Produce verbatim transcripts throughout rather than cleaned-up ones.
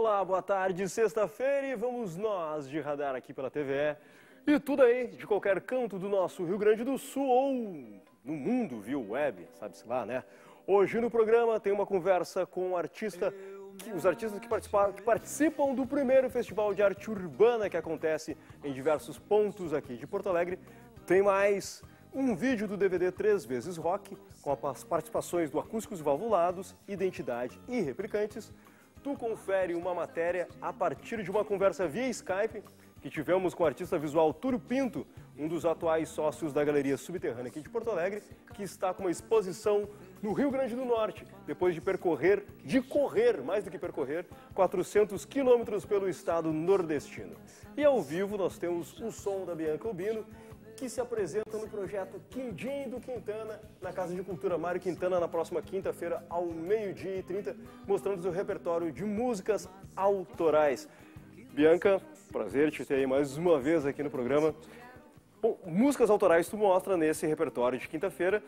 Olá, boa tarde, sexta-feira e vamos nós de radar aqui pela T V E. E tudo aí, de qualquer canto do nosso Rio Grande do Sul ou no mundo, viu, web, sabe-se lá, né? Hoje no programa tem uma conversa com um artista, que, os artistas que, que participam do primeiro Festival de Arte Urbana que acontece em diversos pontos aqui de Porto Alegre. Tem mais um vídeo do D V D Três Vezes Rock, com as participações do Acústicos Valvulados, Identidade e Replicantes. Tu confere uma matéria a partir de uma conversa via Skype que tivemos com o artista visual Túlio Pinto, um dos atuais sócios da Galeria Subterrânea aqui de Porto Alegre, que está com uma exposição no Rio Grande do Norte, depois de percorrer, de correr, mais do que percorrer, quatrocentos quilômetros pelo estado nordestino. E ao vivo nós temos um som da Bianca Albino, que se apresenta no projeto Quindim do Quintana, na Casa de Cultura Mário Quintana, na próxima quinta-feira, ao meio-dia e trinta, mostrando seu repertório de músicas autorais. Bianca, prazer te ter aí mais uma vez aqui no programa. Bom, músicas autorais tu mostra nesse repertório de quinta-feira,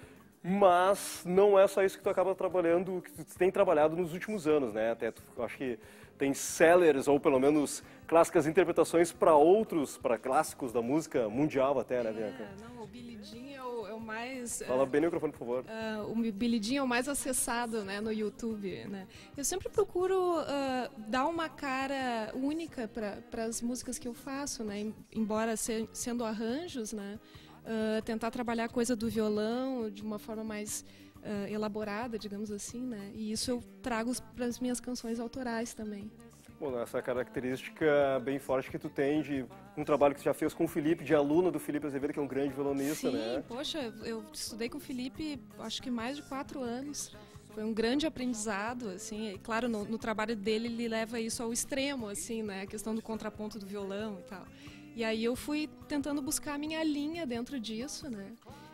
mas não é só isso que tu acaba trabalhando, que tu tem trabalhado nos últimos anos, né? Até tu, acho que tem sellers, ou pelo menos clássicas interpretações para outros, para clássicos da música mundial até, né, Bianca? É, não, o Billie Jean é o, é o mais... Fala é, bem no microfone, por favor. Uh, o Billie Jean é o mais acessado, né, no YouTube, né? Eu sempre procuro uh, dar uma cara única para as músicas que eu faço, né? Embora se, sendo arranjos, né? Uh, tentar trabalhar a coisa do violão de uma forma mais uh, elaborada, digamos assim, né? E isso eu trago para as minhas canções autorais também. Bom, essa característica bem forte que tu tem de um trabalho que tu já fez com o Felipe, de aluna do Felipe Azevedo, que é um grande violonista, Sim, né? Poxa, eu estudei com o Felipe acho que mais de quatro anos. Foi um grande aprendizado, assim. E, claro, no, no trabalho dele ele leva isso ao extremo, assim, né? A questão do contraponto do violão e tal. E aí eu fui tentando buscar a minha linha dentro disso, né?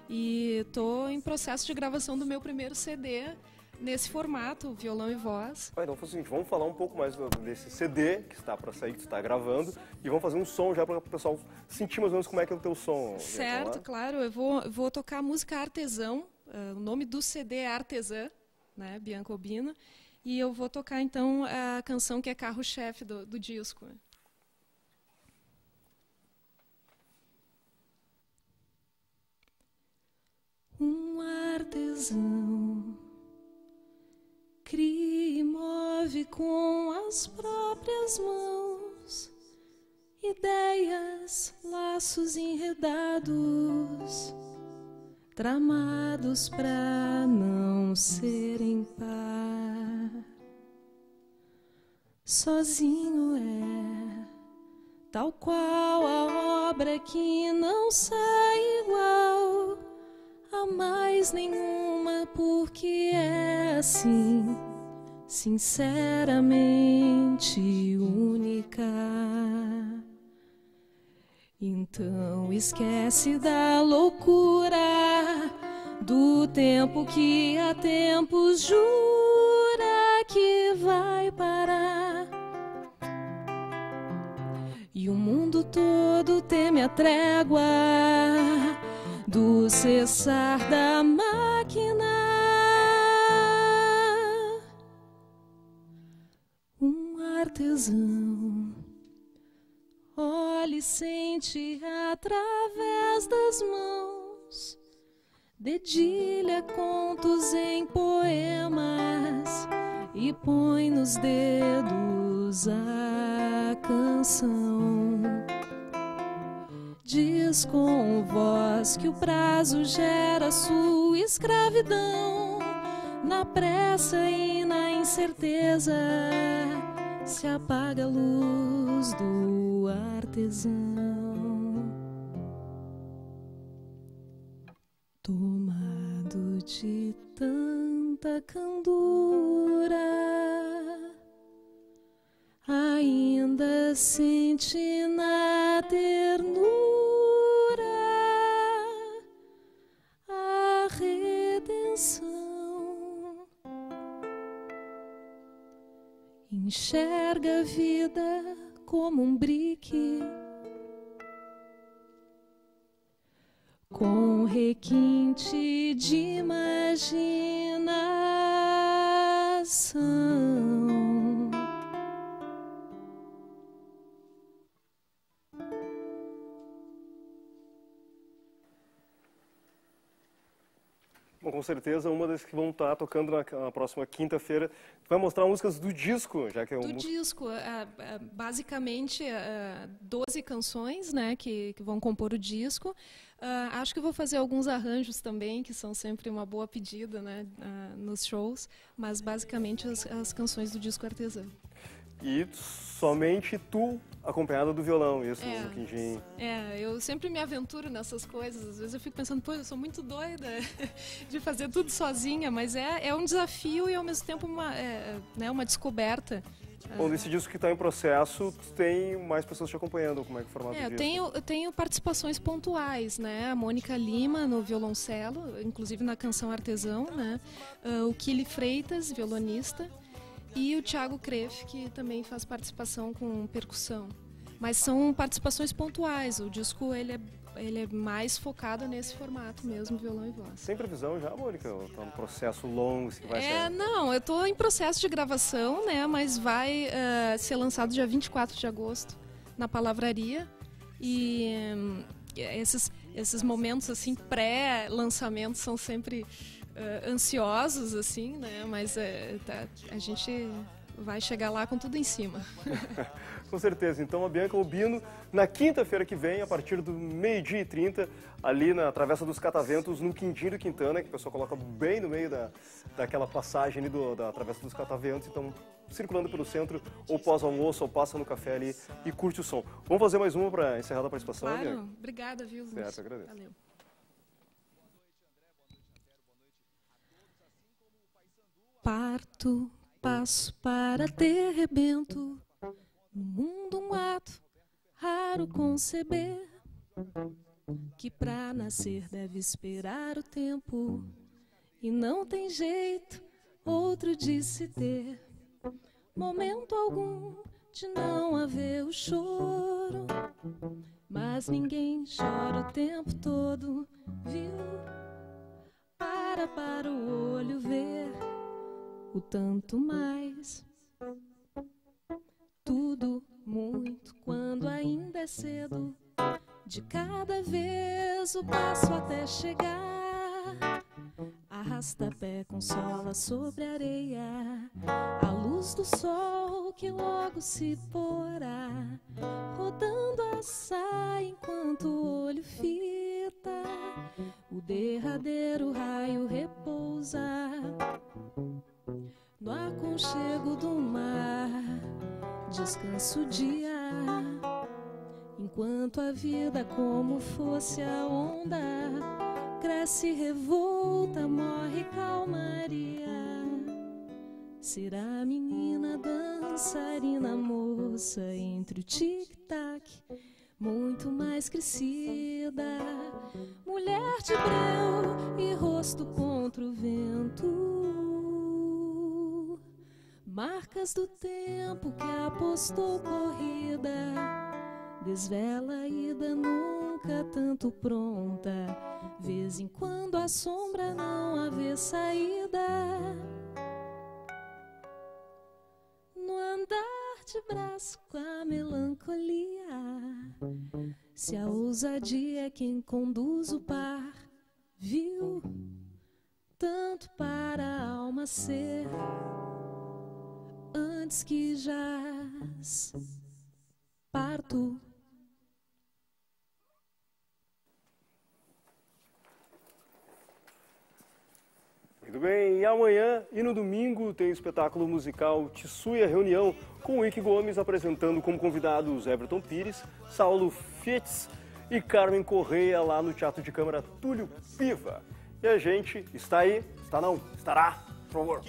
E estou em processo de gravação do meu primeiro C D nesse formato, violão e voz. Ah, então foi o seguinte, vamos falar um pouco mais desse C D que está para sair, que tu está gravando, e vamos fazer um som já para o pessoal sentir mais ou menos como é que é o teu som. Certo, claro. Eu vou, vou tocar a música Artesão, uh, o nome do C D é Artesã, né? Bianca Albino, e eu vou tocar então a canção que é carro-chefe do, do disco. Um artesão cria e move com as próprias mãos ideias, laços enredados, tramados pra não serem par. Sozinho é tal qual a obra que não sai igual a mais nenhuma, porque é assim, sinceramente única. Então esquece da loucura do tempo que há tempos jura que vai parar. E o mundo todo teme a trégua do cessar da máquina. Um artesão olha e sente através das mãos, dedilha contos em poemas e põe nos dedos a canção. Diz com voz que o prazo gera sua escravidão. Na pressa e na incerteza se apaga a luz do artesão. Tomado de tanta candura, ainda sente na ternura a redenção. Enxerga a vida como um brique, com requinte de imaginação. Bom, com certeza, uma das que vão estar tocando na, na próxima quinta-feira. Vai mostrar músicas do disco, já que é um... Do disco, uh, uh, basicamente uh, doze canções, né, que, que vão compor o disco. Uh, acho que vou fazer alguns arranjos também, que são sempre uma boa pedida, né, uh, nos shows, mas basicamente as, as canções do disco Artesã. E somente tu, acompanhada do violão, isso, é, no quindim. É, eu sempre me aventuro nessas coisas. Às vezes eu fico pensando, pô, eu sou muito doida de fazer tudo sozinha, mas é, é um desafio e ao mesmo tempo uma, é, né, uma descoberta. Bom, nesse disco que está em processo, tem mais pessoas te acompanhando, como é que é o formato é, disso? Tenho, eu tenho participações pontuais, né? A Mônica Lima no violoncelo, inclusive na canção Artesão, né? Uh, o Kili Freitas, violonista. E o Thiago Kreff, que também faz participação com percussão. Mas são participações pontuais, o disco ele é, ele é mais focado nesse formato mesmo, violão e voz. Tem previsão já, Mônica? Está um processo longo que vai é, sair? Não, eu estou em processo de gravação, né, mas vai uh, ser lançado dia vinte e quatro de agosto na Palavraria. E um, esses, esses momentos assim, pré-lançamento são sempre... Uh, ansiosos, assim, né? Mas uh, tá, a gente vai chegar lá com tudo em cima. Com certeza. Então, a Bianca Urbino, na quinta-feira que vem, a partir do meio-dia e trinta, ali na Travessa dos Cataventos, no Quindim do Quintana, que o pessoal coloca bem no meio da, daquela passagem ali do, da Travessa dos Cataventos. Então, circulando pelo centro, ou pós-almoço, ou passa no café ali e curte o som. Vamos fazer mais uma para encerrar a participação, Claro. Bianca? Obrigada, viu, Lúcio? Certo, agradeço. Valeu. Parto, passo para ter rebento, no mundo um ato raro conceber, que pra nascer deve esperar o tempo, e não tem jeito outro de se ter, momento algum de não haver o choro, mas ninguém chora o tempo todo, viu? Para para o olho ver o tanto mais, tudo muito quando ainda é cedo, de cada vez o passo até chegar, arrasta-pé consola sobre a areia, a luz do sol que logo se porá, rodando a saia enquanto o olho fita, o derradeiro raio repousa no aconchego do mar, descanso o dia, enquanto a vida como fosse a onda, cresce revolta, morre calmaria. Será menina, dançarina, moça, entre o tic-tac, muito mais crescida, mulher de breu e rosto contra o vento, marcas do tempo que apostou corrida, desvela a ida nunca tanto pronta, vez em quando a sombra não haver saída, no andar de braço com a melancolia, se a ousadia é quem conduz o par, viu? Tanto para a alma ser antes que jaz, parto. Muito bem, e amanhã e no domingo tem o espetáculo musical Tissuia Reunião, com o Ike Gomes apresentando como convidados Everton Pires, Saulo Fietz e Carmen Correia lá no Teatro de Câmara Túlio Piva. E a gente está aí, está não, estará, por favor.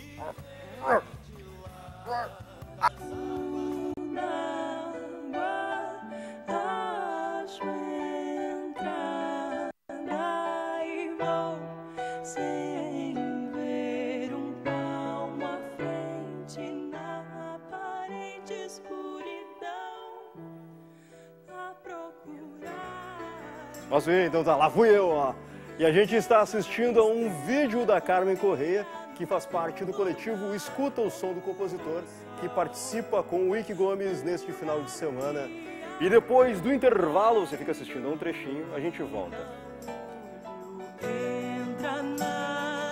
Posso ir? Então tá, lá fui eu, ó. E a gente está assistindo a um vídeo da Carmen Correia, que faz parte do coletivo Escuta o Som do Compositor, que participa com o Ike Gomes neste final de semana. E depois do intervalo, você fica assistindo a um trechinho, a gente volta. Entra na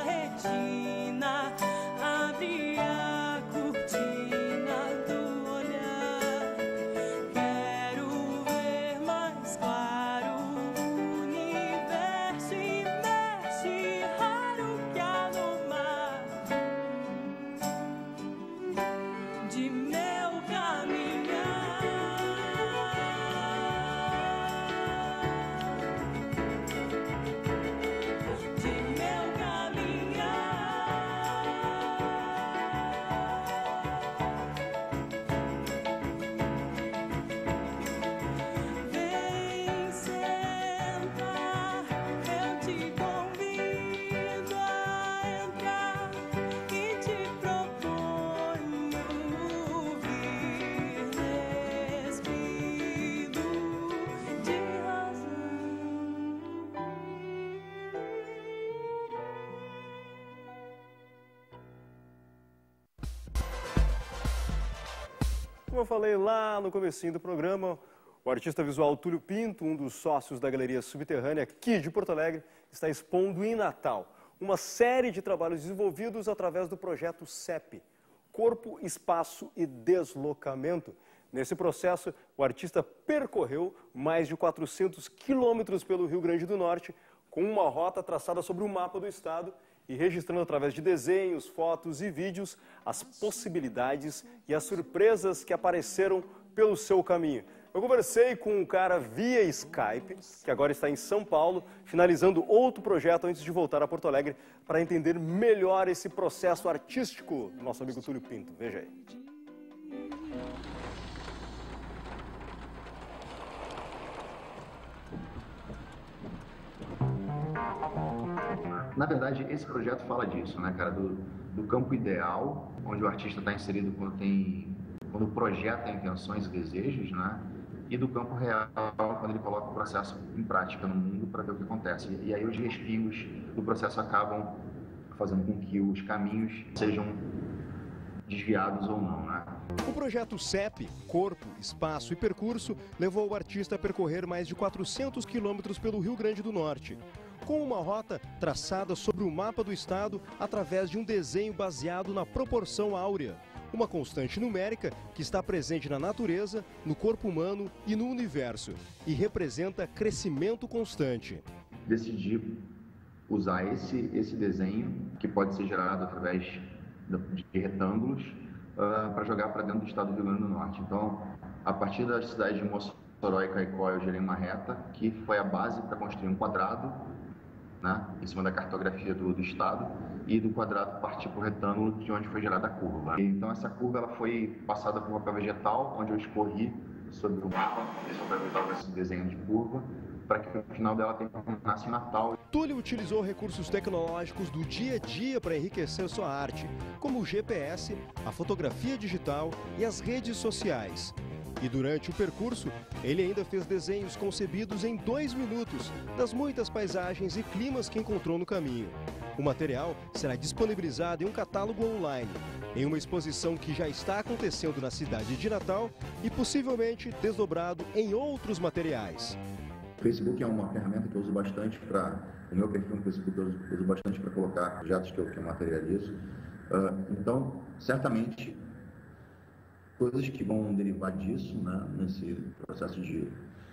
Como eu falei lá no comecinho do programa, o artista visual Túlio Pinto, um dos sócios da Galeria Subterrânea aqui de Porto Alegre, está expondo em Natal uma série de trabalhos desenvolvidos através do projeto C E P, Corpo, Espaço e Deslocamento. Nesse processo, o artista percorreu mais de quatrocentos quilômetros pelo Rio Grande do Norte, com uma rota traçada sobre o mapa do estado e registrando através de desenhos, fotos e vídeos as possibilidades e as surpresas que apareceram pelo seu caminho. Eu conversei com um cara via Skype, que agora está em São Paulo, finalizando outro projeto antes de voltar a Porto Alegre, para entender melhor esse processo artístico do nosso amigo Túlio Pinto. Veja aí. Na verdade, esse projeto fala disso, né, cara? Do, do campo ideal, onde o artista está inserido quando tem, quando projeta intenções e desejos, né? E do campo real, quando ele coloca o processo em prática no mundo para ver o que acontece. E aí os respingos do processo acabam fazendo com que os caminhos sejam desviados ou não, né? O projeto C E P, Corpo, Espaço e Percurso, levou o artista a percorrer mais de quatrocentos quilômetros pelo Rio Grande do Norte, com uma rota traçada sobre o mapa do estado através de um desenho baseado na proporção áurea, uma constante numérica que está presente na natureza, no corpo humano e no universo, e representa crescimento constante. Decidi usar esse, esse desenho, que pode ser gerado através de retângulos, uh, para jogar para dentro do estado do Rio Grande do Norte. Então, a partir das cidades de Mossoró e Caicó, eu gerei uma reta, que foi a base para construir um quadrado, né, em cima da cartografia do, do estado, e do quadrado partir para o retângulo, de onde foi gerada a curva. Então essa curva ela foi passada por um papel vegetal, onde eu escorri sobre o mapa, esse papel vegetal com esse desenho de curva, para que no final dela terminasse em Natal. Túlio utilizou recursos tecnológicos do dia a dia para enriquecer sua arte, como o G P S, a fotografia digital e as redes sociais. E durante o percurso, ele ainda fez desenhos concebidos em dois minutos das muitas paisagens e climas que encontrou no caminho. O material será disponibilizado em um catálogo online, em uma exposição que já está acontecendo na cidade de Natal e possivelmente desdobrado em outros materiais. O Facebook é uma ferramenta que eu uso bastante para... O meu perfil no Facebook eu uso, uso bastante para colocar projetos que eu, que eu materializo. Uh, então, certamente, coisas que vão derivar disso, né, nesse processo de,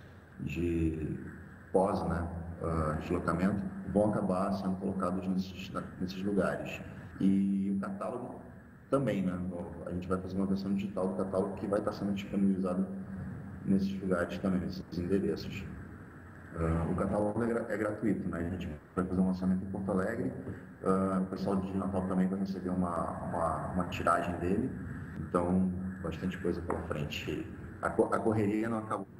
de pós, né, uh, deslocamento, vão acabar sendo colocados nesses, nesses lugares. E o catálogo também, né, a gente vai fazer uma versão digital do catálogo que vai estar sendo disponibilizado nesses lugares também, nesses endereços. Uh, o catálogo é, gra é gratuito, né? A gente vai fazer um lançamento em Porto Alegre, uh, o pessoal de Natal também vai receber uma, uma, uma tiragem dele, então bastante coisa pela frente. A, co a correria não acabou.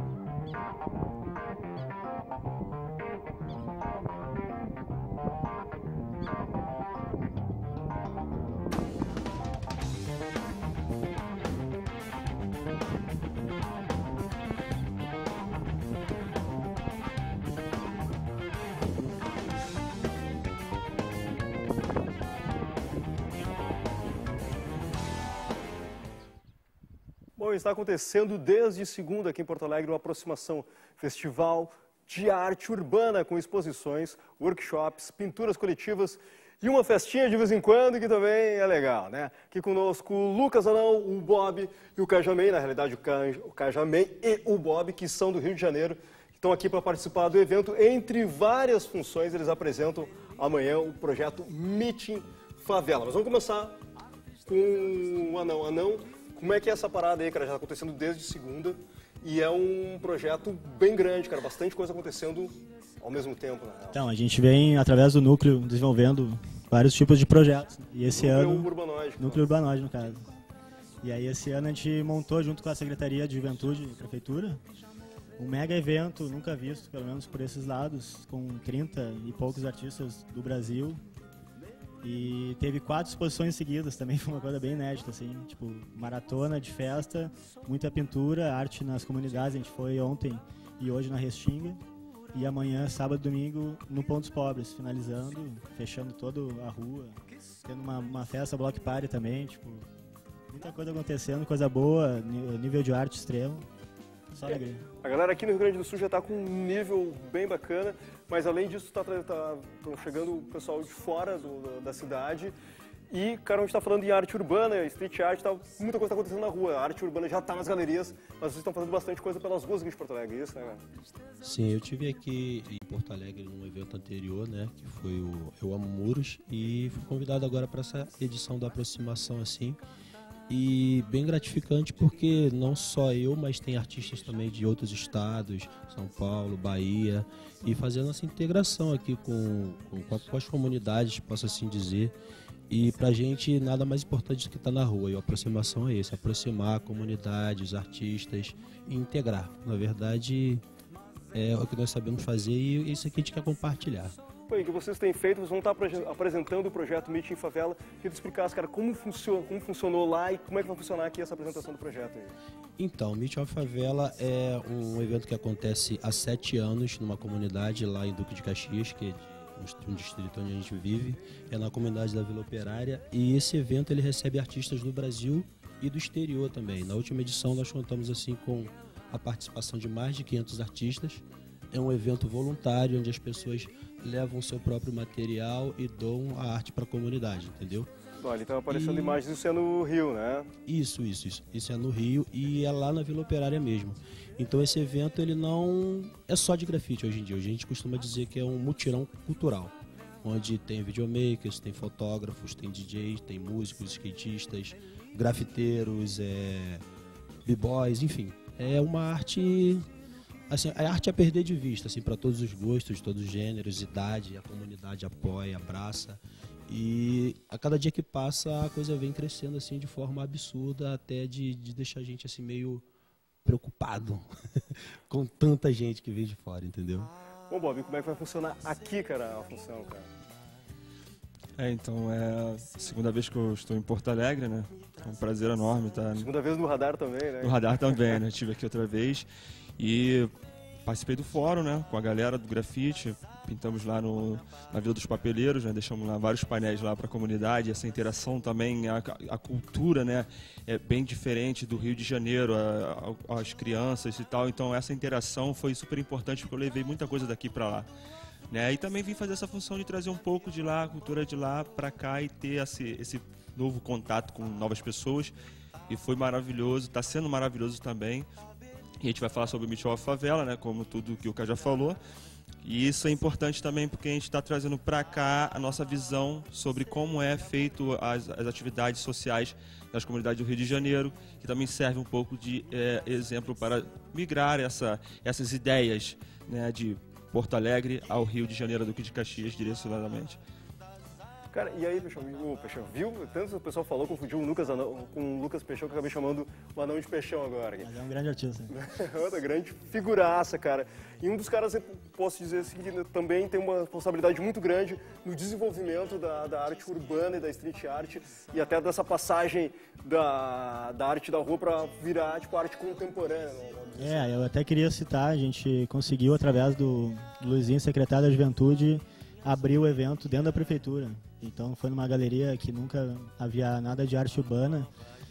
Bom, está acontecendo desde segunda aqui em Porto Alegre uma aproximação festival de arte urbana com exposições, workshops, pinturas coletivas e uma festinha de vez em quando que também é legal, né? Aqui conosco o Lucas Anão, o Bob e o Cajamei, na realidade o Cajamei e o Bob, que são do Rio de Janeiro, estão aqui para participar do evento. Entre várias funções, eles apresentam amanhã o projeto Meeting Favela. Mas vamos começar com o Anão. Anão, como é que é essa parada aí, cara? Já está acontecendo desde segunda e é um projeto bem grande, cara. Bastante coisa acontecendo ao mesmo tempo, né? Então, a gente vem, através do núcleo, desenvolvendo vários tipos de projetos. E esse núcleo ano... Urbanoide. Núcleo Urbanoide, no caso. E aí, esse ano, a gente montou, junto com a Secretaria de Juventude e Prefeitura, um mega evento, nunca visto, pelo menos por esses lados, com trinta e poucos artistas do Brasil. E teve quatro exposições seguidas também, foi uma coisa bem inédita, assim, tipo, maratona de festa, muita pintura, arte nas comunidades. A gente foi ontem e hoje na Restinga, e amanhã, sábado e domingo, no Pontos Pobres, finalizando, fechando toda a rua, tendo uma, uma festa block party também, tipo, Muita coisa acontecendo, coisa boa, nível de arte extremo. Só alegria. A galera aqui no Rio Grande do Sul já está com um nível bem bacana, mas além disso está tá, chegando o pessoal de fora do, da cidade. E, cara, a gente está falando em arte urbana, street art, tá, muita coisa está acontecendo na rua. A arte urbana já está nas galerias, mas vocês estão fazendo bastante coisa pelas ruas aqui de Porto Alegre, é isso, né, cara? Sim, eu tive aqui em Porto Alegre num evento anterior, né, que foi o Eu Amo Muros, e fui convidado agora para essa edição da aproximação, assim, e bem gratificante porque não só eu, mas tem artistas também de outros estados, São Paulo, Bahia, e fazendo essa integração aqui com, com, com as comunidades, posso assim dizer. E pra gente nada mais importante do que estar na rua, e a aproximação é esse, aproximar a comunidade, os artistas e integrar. Na verdade, é o que nós sabemos fazer e isso aqui a gente quer compartilhar. Bom, o que vocês têm feito, vocês vão estar apresentando o projeto Meet em Favela. Queria te explicar, cara, como, funciona, como funcionou lá e como é que vai funcionar aqui essa apresentação do projeto aí. Então, Meet em Favela é um evento que acontece há sete anos numa comunidade lá em Duque de Caxias, que é um distrito onde a gente vive, é na comunidade da Vila Operária, e esse evento ele recebe artistas do Brasil e do exterior também. Na última edição nós contamos assim com a participação de mais de quinhentos artistas. É um evento voluntário onde as pessoas levam seu próprio material e doam a arte para a comunidade, entendeu? Olha, então aparecendo e... imagens, isso é no Rio, né? Isso, isso, isso. Isso é no Rio e é lá na Vila Operária mesmo. Então esse evento ele não é só de grafite hoje em dia. Hoje a gente costuma dizer que é um mutirão cultural, onde tem videomakers, tem fotógrafos, tem D Js, tem músicos, skatistas, grafiteiros, é... b-boys, enfim. É uma arte... Assim, a arte é a perder de vista, assim, para todos os gostos, todos os gêneros, idade, a comunidade apoia, abraça. E a cada dia que passa a coisa vem crescendo assim de forma absurda, até de, de deixar a gente assim meio preocupado com tanta gente que vem de fora, entendeu? Bom, Bob, como é que vai funcionar aqui, cara, a função, cara? É, então, é a segunda vez que eu estou em Porto Alegre, né? É um prazer enorme estar... Segunda vez no Radar também, né? No Radar também, né? Estive aqui outra vez e participei do fórum, né? Com a galera do grafite. Pintamos lá no, na Vila dos Papeleiros, né? Deixamos lá vários painéis lá para a comunidade. Essa interação também, a, a cultura, né? É bem diferente do Rio de Janeiro, a, a, as crianças e tal. Então essa interação foi super importante porque eu levei muita coisa daqui para lá. Né? E também vim fazer essa função de trazer um pouco de lá, a cultura de lá para cá e ter esse, esse novo contato com novas pessoas. E foi maravilhoso, está sendo maravilhoso também. E a gente vai falar sobre o Meet em Favela, né? Como tudo que o Cá já falou. E isso é importante também porque a gente está trazendo para cá a nossa visão sobre como é feito as, as atividades sociais das comunidades do Rio de Janeiro, que também serve um pouco de é, exemplo para migrar essa, essas ideias, né, de Porto Alegre ao Rio de Janeiro, Duque de Caxias, direcionadamente. Cara, e aí, Peixão, o Peixão, viu? Tanto o pessoal falou, confundiu o Lucas Anão, com o Lucas Peixão, que eu acabei chamando o Anão de Peixão agora. Mas é um grande artista. Outra grande figuraça, cara. E um dos caras, eu posso dizer assim, que também tem uma responsabilidade muito grande no desenvolvimento da, da arte urbana e da street art, e até dessa passagem da, da arte da rua para virar, tipo, arte contemporânea. Né? É, eu até queria citar, a gente conseguiu, através do, do Luizinho, secretário da Juventude, abrir o evento dentro da prefeitura. Então foi numa galeria que nunca havia nada de arte urbana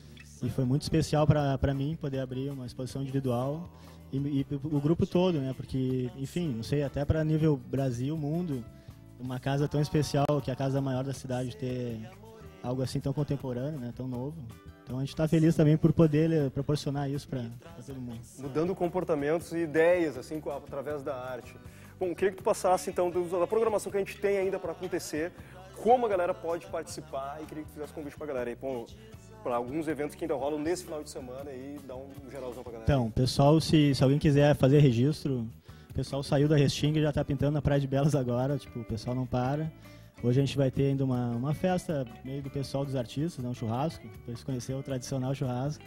e foi muito especial para mim poder abrir uma exposição individual e, e o grupo todo, né? Porque, enfim, não sei, até para nível Brasil, mundo, uma casa tão especial, que é a casa maior da cidade, ter algo assim tão contemporâneo, né? Tão novo. Então a gente está feliz também por poder proporcionar isso para todo mundo. Mudando comportamentos e ideias, assim, através da arte. Bom, queria que tu passasse, então, da programação que a gente tem ainda para acontecer, como a galera pode participar, e queria que tu fizesse convite para a galera aí, para alguns eventos que ainda rolam nesse final de semana e dar um geralzão para a galera. Então, pessoal, se, se alguém quiser fazer registro, o pessoal saiu da Restinga e já está pintando na Praia de Belas agora, tipo, o pessoal não para. Hoje a gente vai ter ainda uma, uma festa meio do pessoal dos artistas, né, um churrasco, para eles conhecerem o tradicional churrasco.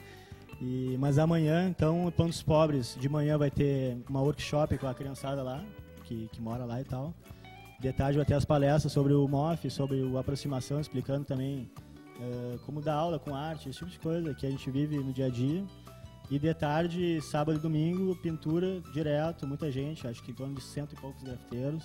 E, mas amanhã, então, Pão dos Pobres, de manhã vai ter uma workshop com a criançada lá, que, que mora lá e tal. De tarde vai ter as palestras sobre o M O F, sobre a aproximação, explicando também uh, como dar aula com arte, esse tipo de coisa que a gente vive no dia a dia. E de tarde, sábado e domingo, pintura direto, muita gente, acho que em torno de cento e poucos grafiteiros.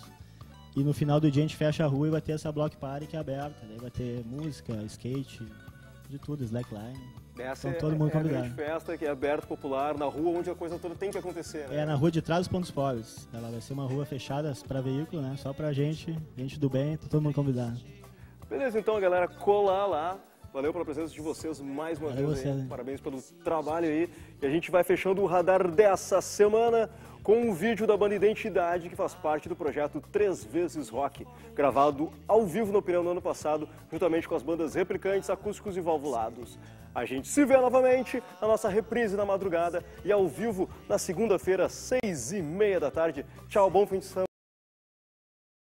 E no final do dia a gente fecha a rua e vai ter essa block party que é aberta. Daí vai ter música, skate, de tudo, slackline. Essa Então é, todo mundo é a convidado. grande festa que é aberta, popular, na rua onde a coisa toda tem que acontecer, né? É na rua de trás dos pontos pobres. Ela vai ser uma rua fechada para veículo, né? Só pra gente, gente do bem, tá todo mundo convidado. Beleza, então, galera, colar lá. Valeu pela presença de vocês mais uma Valeu vez você, aí. né? Parabéns pelo trabalho aí. E a gente vai fechando o radar dessa semana com um vídeo da banda Identidade, que faz parte do projeto Três Vezes Rock, gravado ao vivo no Pirão no ano passado, juntamente com as bandas Replicantes, Acústicos e Valvulados. A gente se vê novamente na nossa reprise na madrugada e ao vivo na segunda-feira, seis e meia da tarde. Tchau, bom fim de semana.